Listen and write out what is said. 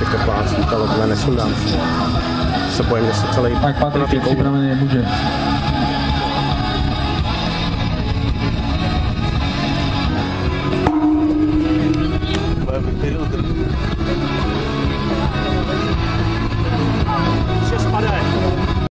těch teplách, tohle nesundám. Se bojím, že se celý... Tak Patrik je připravený, nemůže.